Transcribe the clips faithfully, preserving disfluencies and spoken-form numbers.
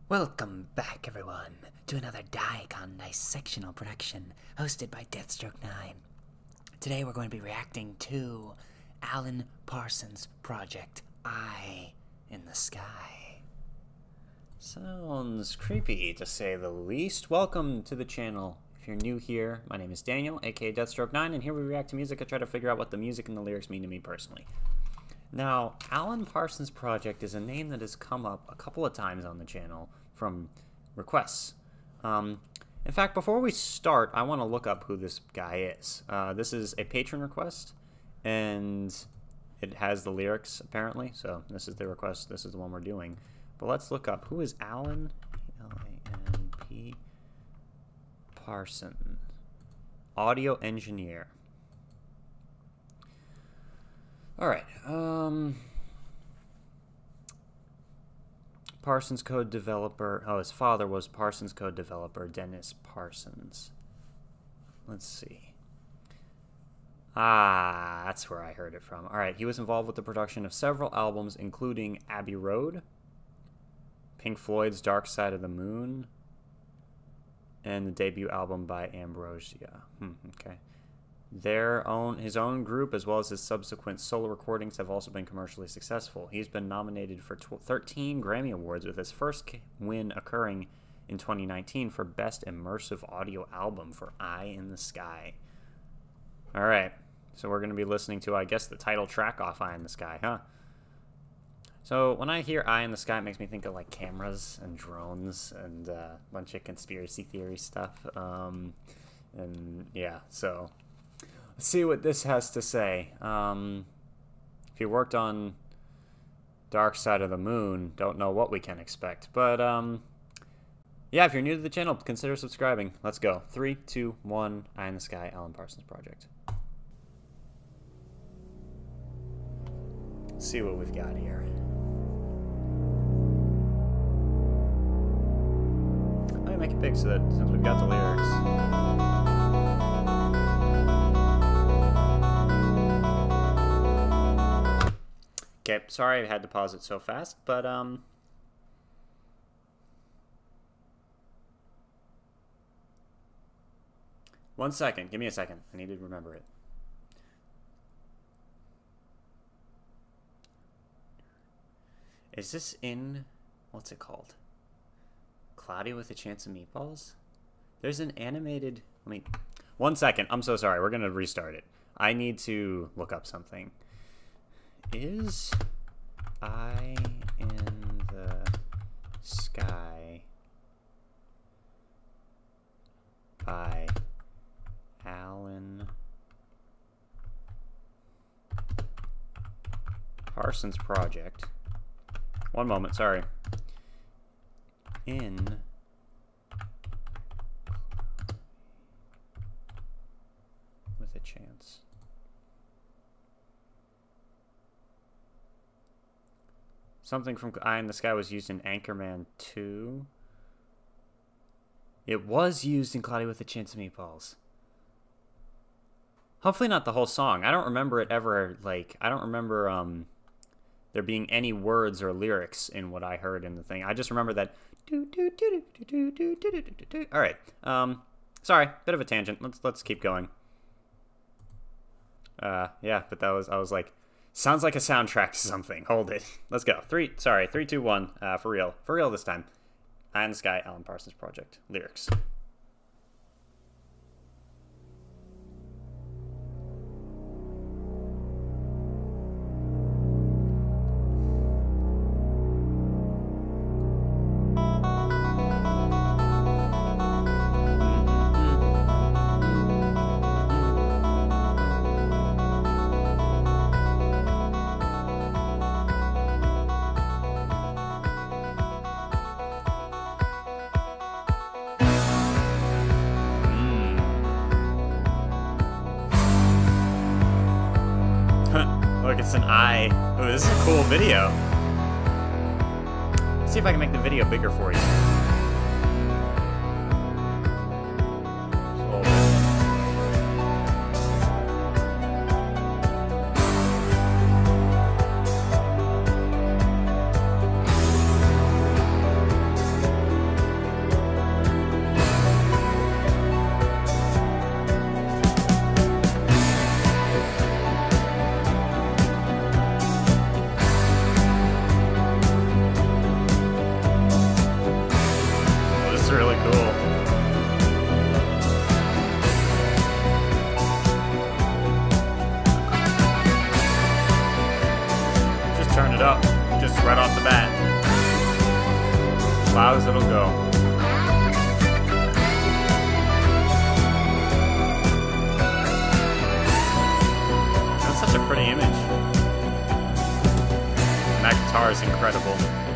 Welcome back, everyone, to another dicondissectional production hosted by Deathstroke nine. Today we're going to be reacting to Alan Parsons' project, Eye in the Sky. Sounds creepy, to say the least. Welcome to the channel. If you're new here, my name is Daniel, aka Deathstroke nine, and here we react to music. I try to figure out what the music and the lyrics mean to me personally. Now, Alan Parsons' project is a name that has come up a couple of times on the channel from requests. Um, in fact, before we start, I want to look up who this guy is. Uh, this is a patron request, and it has the lyrics, apparently. So this is the request. This is the one we're doing. But let's look up. Who is Alan? L A N P Parsons. Audio engineer. All right. Um, Parsons code developer. Oh, his father was Parsons code developer Dennis Parsons. Let's see. Ah, that's where I heard it from. All right. He was involved with the production of several albums, including Abbey Road, Pink Floyd's Dark Side of the Moon, and the debut album by Ambrosia. Hmm, okay. Their own, his own group, as well as his subsequent solo recordings, have also been commercially successful. He's been nominated for thirteen Grammy Awards, with his first win occurring in twenty nineteen for Best Immersive Audio Album for Eye in the Sky. All right, so we're going to be listening to, I guess, the title track off Eye in the Sky, huh? So when I hear Eye in the Sky, it makes me think of like cameras and drones and uh, a bunch of conspiracy theory stuff. Um, and yeah, so let's see what this has to say. Um, if you worked on Dark Side of the Moon, don't know what we can expect. But um, yeah, if you're new to the channel, consider subscribing. Let's go. Three, two, one. Eye in the Sky, Alan Parsons Project. Let's see what we've got here. Let me make it big so that since we've got the lyrics. Okay, sorry I had to pause it so fast, but um one second, give me a second. I need to remember it. Is this in, what's it called? Cloudy with a Chance of Meatballs? There's an animated, let me, one second, I'm so sorry, we're gonna restart it. I need to look up something. Is Eye in the Sky by Alan Parsons Project? One moment, sorry. In with a chance. Something from Eye in the Sky was used in Anchorman two. It was used in Cloudy with a Chance of Meatballs. Hopefully not the whole song. I don't remember it ever, like, I don't remember um, there being any words or lyrics in what I heard in the thing. I just remember that. All right. Um, sorry, bit of a tangent. Let's let's keep going. Uh, yeah, but that was I was like, sounds like a soundtrack to something. Hold it. Let's go. Three. Sorry. Three, two, one. Uh, for real. For real this time. Eye in the Sky, Alan Parsons Project. Lyrics. Look, it's an eye. Oh, this is a cool video. Let's see if I can make the video bigger for you. Hold it. As loud as it'll go. That's such a pretty image. And that guitar is incredible.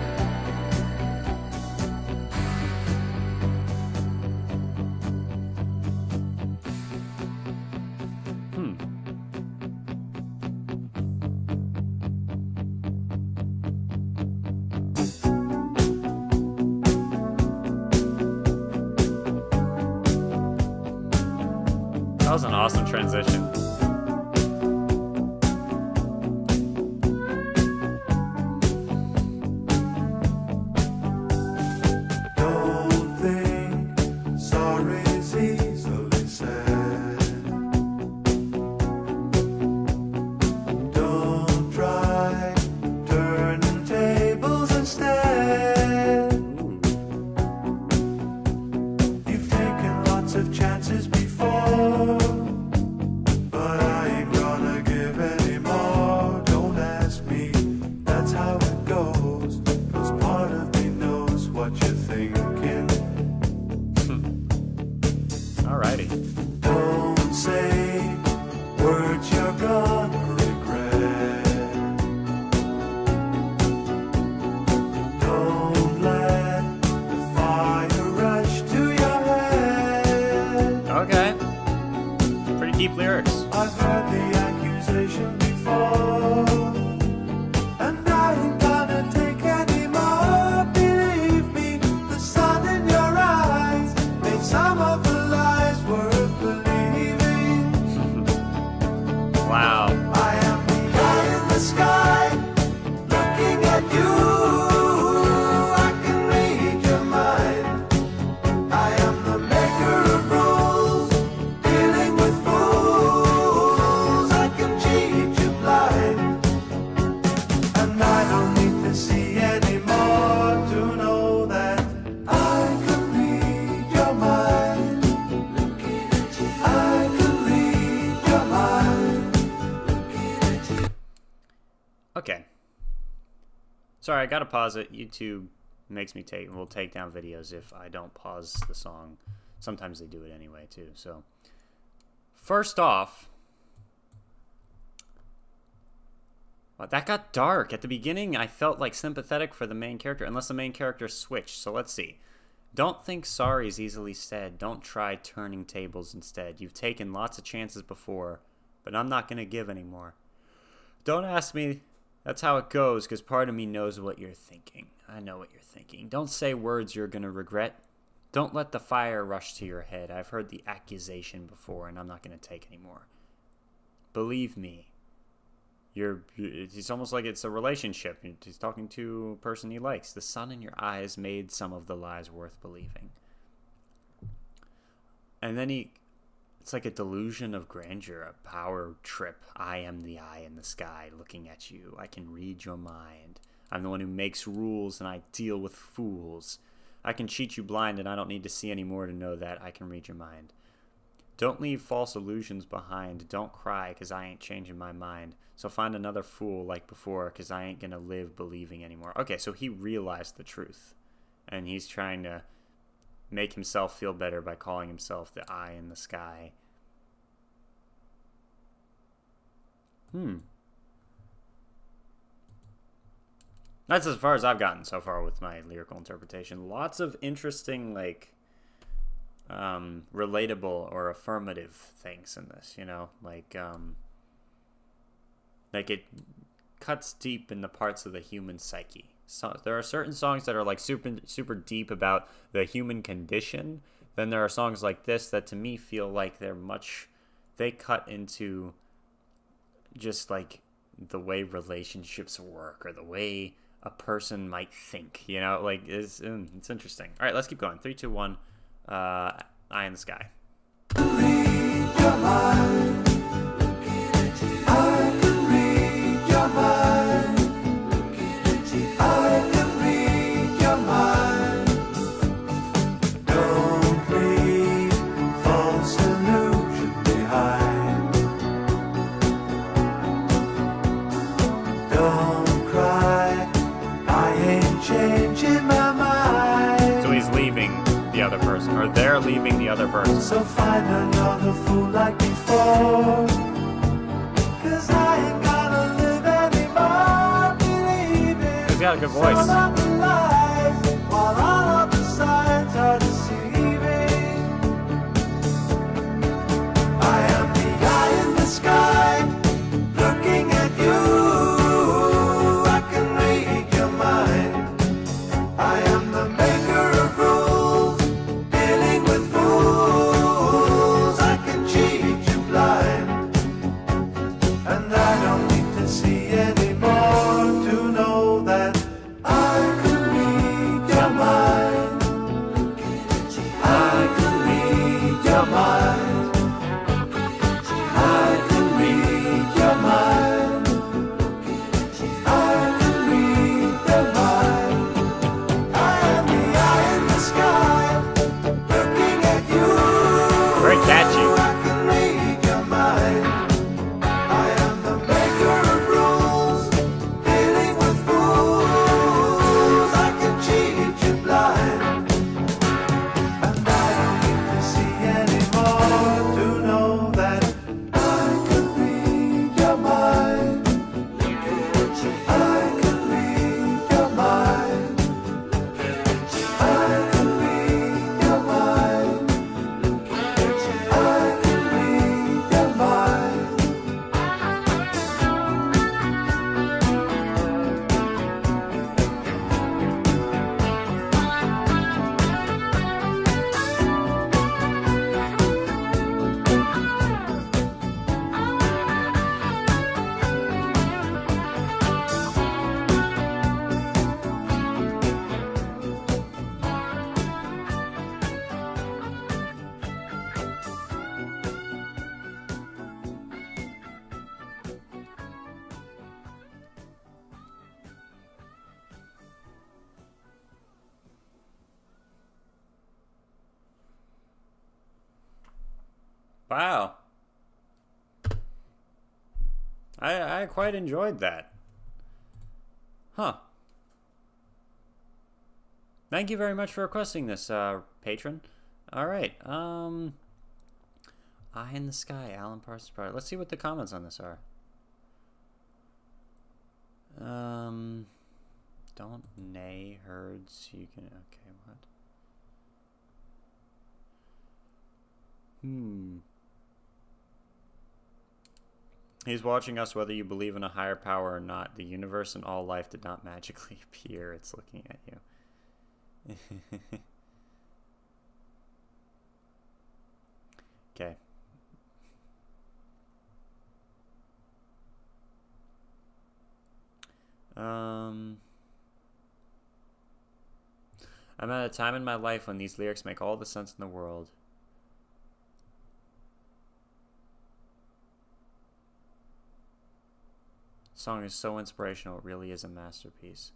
That was an awesome transition. Don't think sorry's easily said. Don't try turning tables instead. You've taken lots of chances before. Alrighty. Don't say words you're gonna regret. Don't let the fire rush to your head. Okay. Pretty deep lyrics. I've heard the accusation before, and I ain't gonna take any more. Believe me, the sun in your eyes made some of the wow. I am the eye in the sky, looking at you. I can read your mind. I am the maker of rules, dealing with fools. I can cheat you blind, and I don't need to see anymore to know that I can read your mind. I can read your mind. Okay. Sorry, I gotta pause it. YouTube makes me take will take down videos if I don't pause the song. Sometimes they do it anyway too. So first off, well, that got dark at the beginning. I felt like sympathetic for the main character, unless the main character switched. So let's see. Don't think sorry is easily said. Don't try turning tables instead. You've taken lots of chances before, but I'm not gonna give anymore. Don't ask me. That's how it goes, because part of me knows what you're thinking. I know what you're thinking. Don't say words you're going to regret. Don't let the fire rush to your head. I've heard the accusation before, and I'm not going to take any more. Believe me. You're, it's almost like it's a relationship. He's talking to a person he likes. The sun in your eyes made some of the lies worth believing. And then he... It's like a delusion of grandeur, a power trip. I am the eye in the sky looking at you. I can read your mind. I'm the one who makes rules and I deal with fools. I can cheat you blind and I don't need to see any more to know that I can read your mind. Don't leave false illusions behind. Don't cry because I ain't changing my mind. So find another fool like before because I ain't going to live believing anymore. Okay, so he realized the truth. And he's trying to make himself feel better by calling himself the eye in the sky. Hmm. That's as far as I've gotten so far with my lyrical interpretation. Lots of interesting, like, um, relatable or affirmative things in this, you know? Like, um, like it cuts deep in the parts of the human psyche. So there are certain songs that are like super super deep about the human condition. Then there are songs like this that to me feel like they're much they cut into just like the way relationships work or the way a person might think, you know, like it's it's interesting. All right, let's keep going. Three, two, one. Uh, Eye in the sky. Read your mind. I can read your mind. I can read your mind. Don't leave false illusion behind. Don't cry, I ain't changing my mind. other person, or they're leaving the other person. So find another fool like before, 'cause I ain't gotta live anymore believing. He's got a good voice. Some of the lies, while all of the signs are deceiving. I am the eye in the sky, looking at you. I can read your mind. I am the maker of rules, dealing with fools. I can cheat you blind, and I don't need to see anymore to know that I can read your mind. I can read your mind. I can read your mind. I can read your mind. I am the eye in the sky, looking at you. Very catchy. I can read your mind. I am the maker of rules, dealing with fools. I can cheat you blind, and I don't need to see anymore to know that I can read your mind. I can read your mind. I can read your mind. I can read your mind. Wow. I I quite enjoyed that. Huh. Thank you very much for requesting this, uh, patron. All right. Um, Eye in the Sky, Alan Parsons Project. Let's see what the comments on this are. Um, don't neigh herds. You can. Okay, what? Hmm. He's watching us whether you believe in a higher power or not. The universe and all life did not magically appear. It's looking at you. Okay. Um, I'm at a time in my life when these lyrics make all the sense in the world. Song is so inspirational, it really is a masterpiece.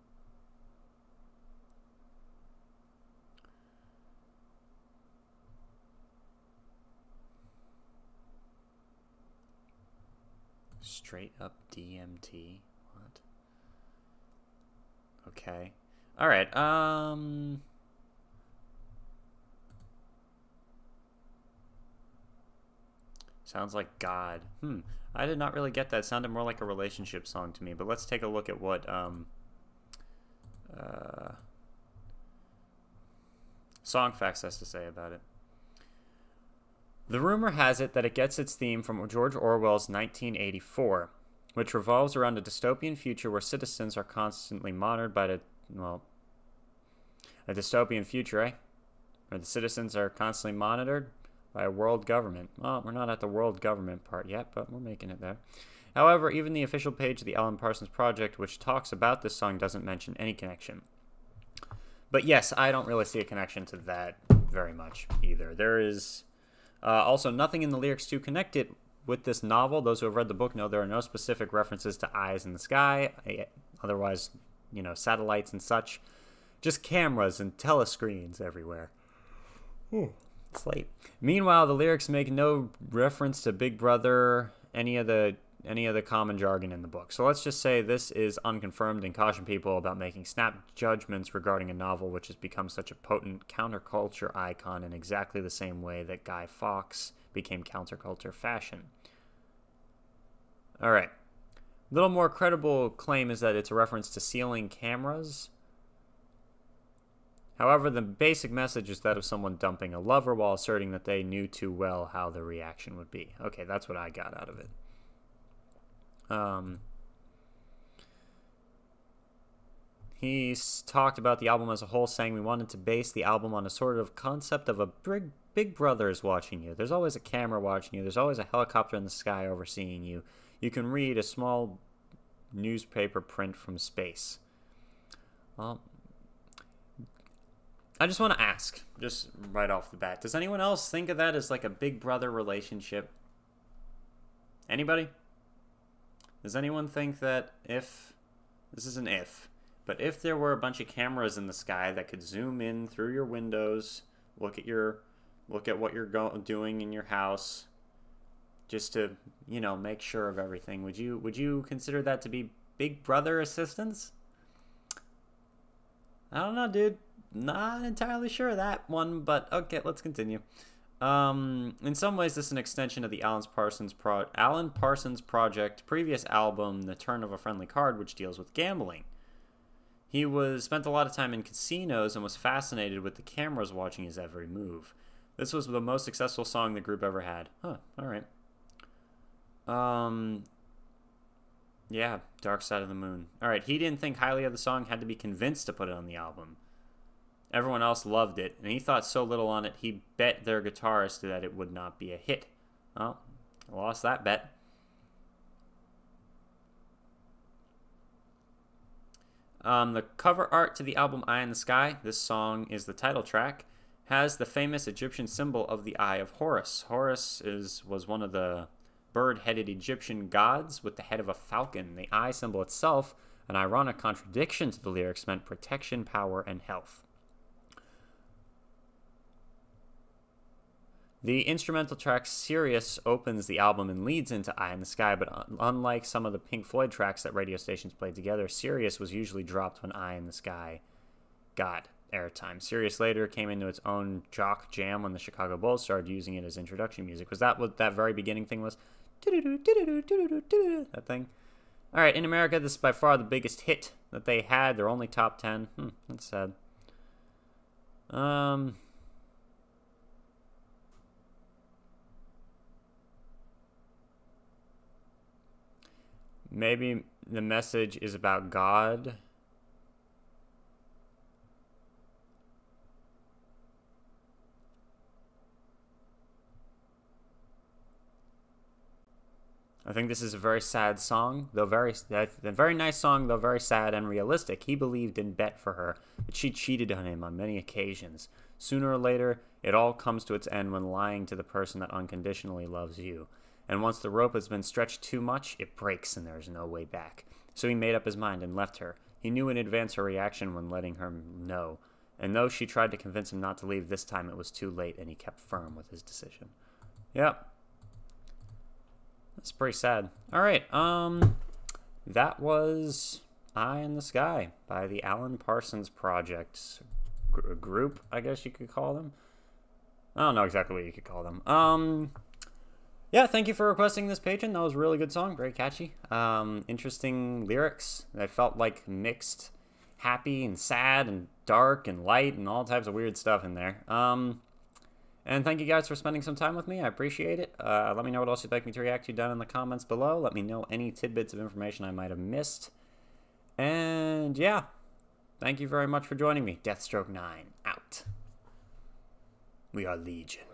Straight up D M T? What? Okay. Alright, um... sounds like God. Hmm. I did not really get that. It sounded more like a relationship song to me. But let's take a look at what um, uh, Songfacts has to say about it. The rumor has it that it gets its theme from George Orwell's nineteen eighty-four, which revolves around a dystopian future where citizens are constantly monitored by the, well, a dystopian future, eh? Where the citizens are constantly monitored by a world government. Well, we're not at the world government part yet, but we're making it there. However, even the official page of the Alan Parsons Project, which talks about this song, doesn't mention any connection. But yes, I don't really see a connection to that very much either. There is uh, also nothing in the lyrics to connect it with this novel. Those who have read the book know there are no specific references to eyes in the sky, otherwise, you know, satellites and such. Just cameras and telescreens everywhere. Ooh. It's late. Meanwhile, the lyrics make no reference to Big Brother, any of the any of the common jargon in the book. So let's just say this is unconfirmed and caution people about making snap judgments regarding a novel which has become such a potent counterculture icon in exactly the same way that Guy Fawkes became counterculture fashion. All right. A little more credible claim is that it's a reference to ceiling cameras. However, the basic message is that of someone dumping a lover while asserting that they knew too well how the reaction would be. Okay, that's what I got out of it. Um, he's talked about the album as a whole, saying we wanted to base the album on a sort of concept of a big, big brother is watching you. There's always a camera watching you. There's always a helicopter in the sky overseeing you. You can read a small newspaper print from space. Well, I just want to ask, just right off the bat, does anyone else think of that as like a big brother relationship? Anybody? Does anyone think that if, this is an if, but if there were a bunch of cameras in the sky that could zoom in through your windows, look at your, look at what you're go doing in your house, just to, you know, make sure of everything, would you, would you consider that to be big brother assistance? I don't know, dude. Not entirely sure of that one, but okay, let's continue. Um, in some ways, this is an extension of the Alan Parsons, pro Alan Parsons Project previous album, The Turn of a Friendly Card, which deals with gambling. He was spent a lot of time in casinos and was fascinated with the cameras watching his every move. This was the most successful song the group ever had. Huh, alright. Um, yeah, Dark Side of the Moon. Alright, he didn't think highly of the song, had to be convinced to put it on the album. Everyone else loved it, and he thought so little on it, he bet their guitarist that it would not be a hit. Well, I lost that bet. Um, the cover art to the album Eye in the Sky, this song is the title track, has the famous Egyptian symbol of the Eye of Horus. Horus is was one of the bird-headed Egyptian gods with the head of a falcon. The eye symbol itself, an ironic contradiction to the lyrics, meant protection, power, and health. The instrumental track Sirius opens the album and leads into Eye in the Sky, but un unlike some of the Pink Floyd tracks that radio stations played together, Sirius was usually dropped when Eye in the Sky got airtime. Sirius later came into its own jock jam when the Chicago Bulls started using it as introduction music. Was that what that very beginning thing was? That thing? Alright, in America, this is by far the biggest hit that they had. They're only top ten. Hmm, that's sad. Um... Maybe the message is about God. I think this is a very sad song, though very a very nice song, though very sad and realistic. He believed and bet for her, but she cheated on him on many occasions. Sooner or later, it all comes to its end when lying to the person that unconditionally loves you. And once the rope has been stretched too much, it breaks and there is no way back. So he made up his mind and left her. He knew in advance her reaction when letting her know. And though she tried to convince him not to leave, this time it was too late and he kept firm with his decision. Yep. That's pretty sad. Alright, um, that was Eye in the Sky by the Alan Parsons Project Gr group, I guess you could call them. I don't know exactly what you could call them. Um... Yeah, thank you for requesting this, patron. That was a really good song. Very catchy. Um, interesting lyrics. That felt like mixed happy and sad and dark and light and all types of weird stuff in there. Um, and thank you guys for spending some time with me. I appreciate it. Uh, let me know what else you'd like me to react to down in the comments below. Let me know any tidbits of information I might have missed. And yeah, thank you very much for joining me. Deathstroke nine, out. We are Legion.